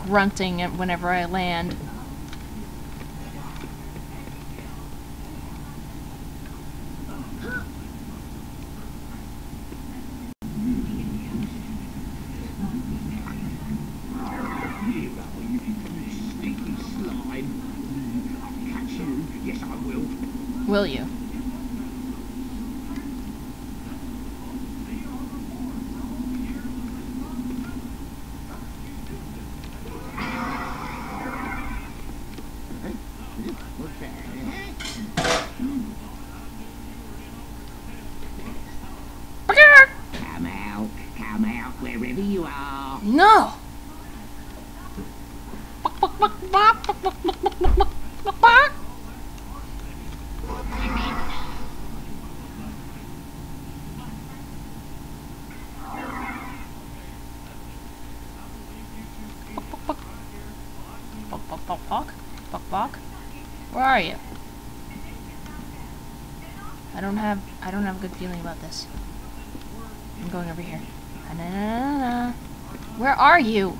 grunting whenever I land. Sneaky slime. I'll catch you. Yes, I will. Will you? Come out, wherever you are. No! Where are you? I don't have a good feeling about this. I'm going over here. Where are you?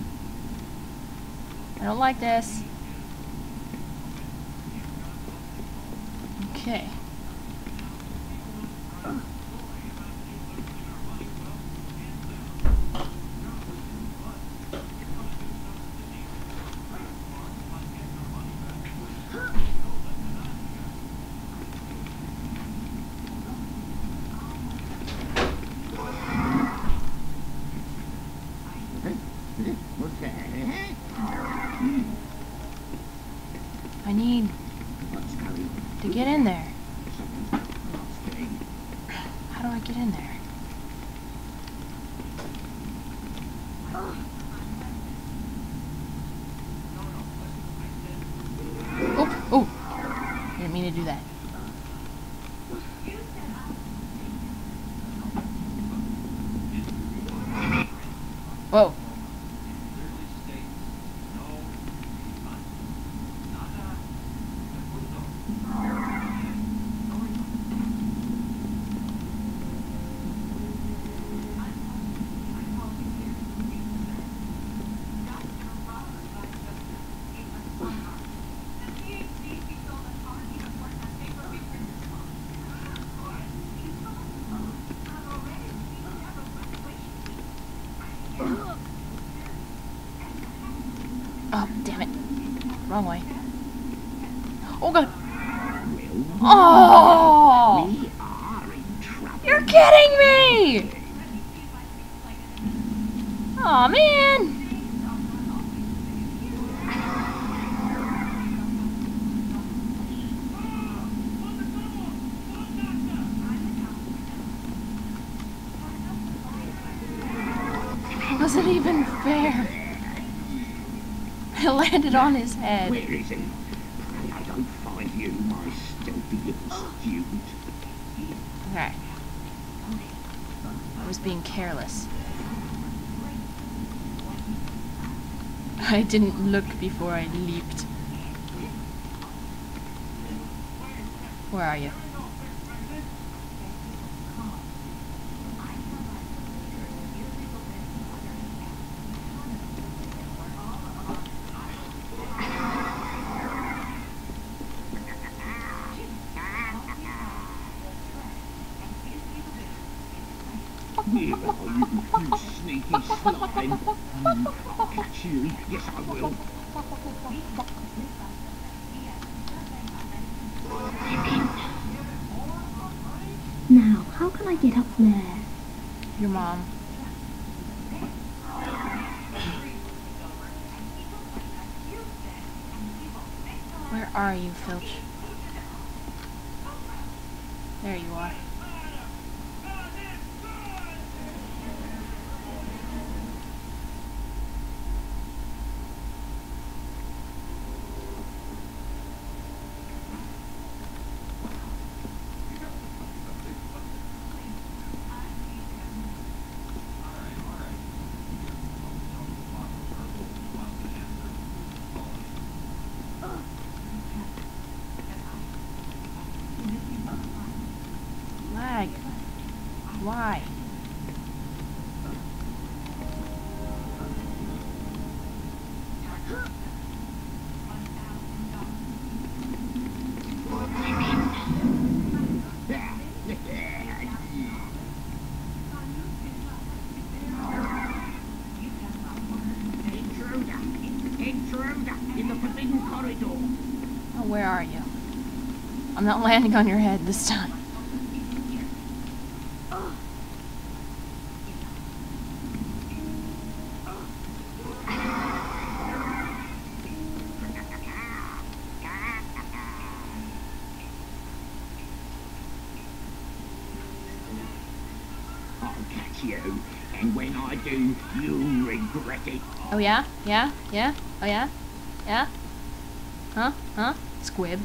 I don't like this. Okay. I need to get in there. How do I get in there? Oh, oh! Didn't mean to do that. Whoa. Oh, damn it. Wrong way. Oh, God. Oh! We are in trouble. You're kidding me! Aw, man! It wasn't even fair. I landed on his head. Where is he? Pray I don't find you, my stealthy little student. Okay. I was being careless. I didn't look before I leaped. Where are you? Here are you, you sneaky slime. I'll catch you. Yes, I will. Now, how can I get up there? Your mom. Where are you, Filch? There you are. further in the forbidden corridor. Oh, where are you? I'm not landing on your head this time. I'll catch you, and when I do, you'll regret it. Oh yeah? Yeah? Yeah? Oh yeah? Yeah? Huh? Huh? Squib.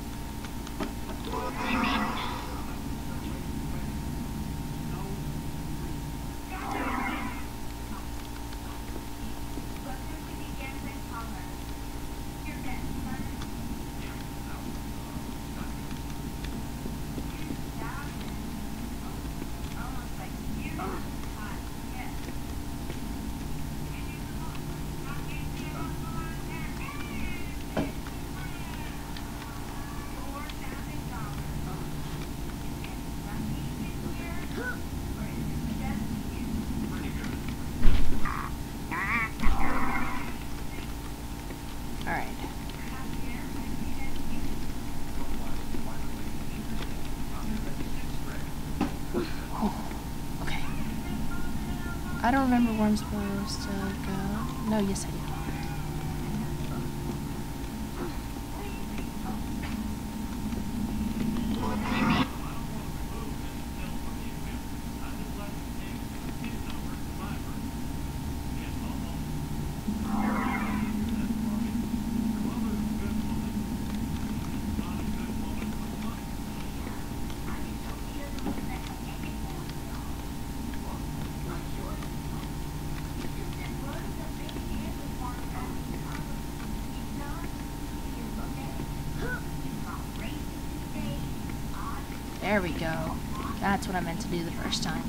Alright. Okay. I don't remember where I'm supposed to go. No, yes I do. There we go. That's what I meant to do the first time.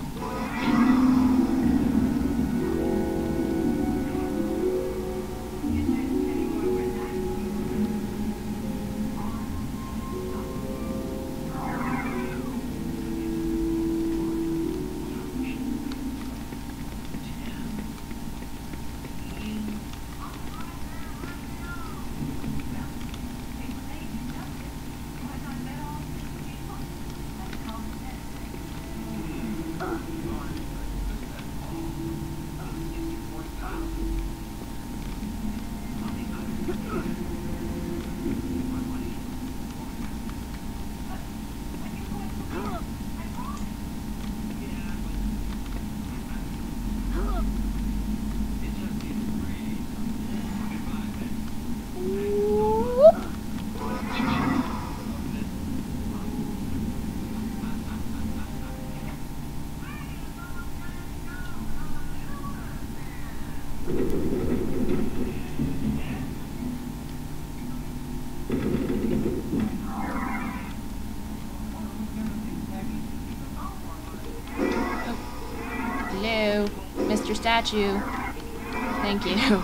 Hello, Mr. Statue. Thank you.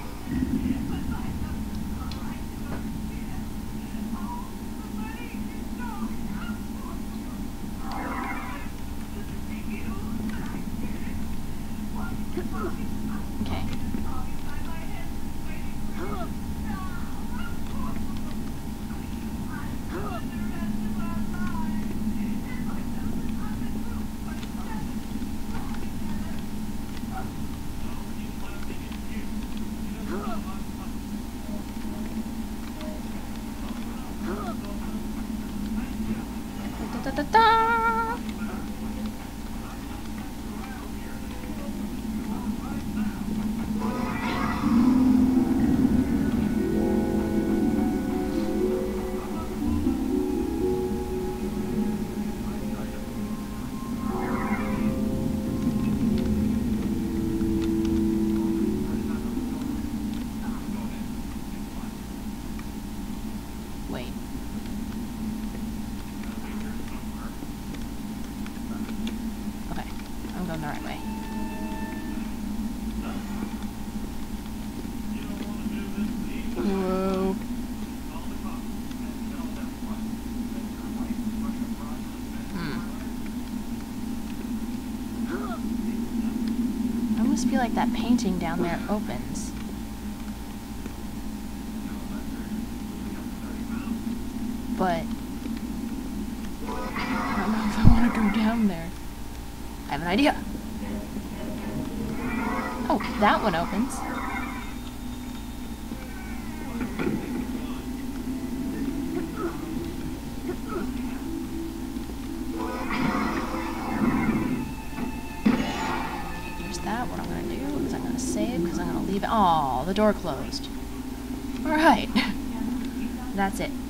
Okay. Da, da, da, da. Wait. Okay, I'm going the right way. Whoa. I almost feel like that painting down there opens. but I don't know if I want to go down there. I have an idea. Oh, that one opens. There's that. What I'm gonna do is I'm gonna save because I'm gonna leave it. Oh, the door closed. Alright. That's it.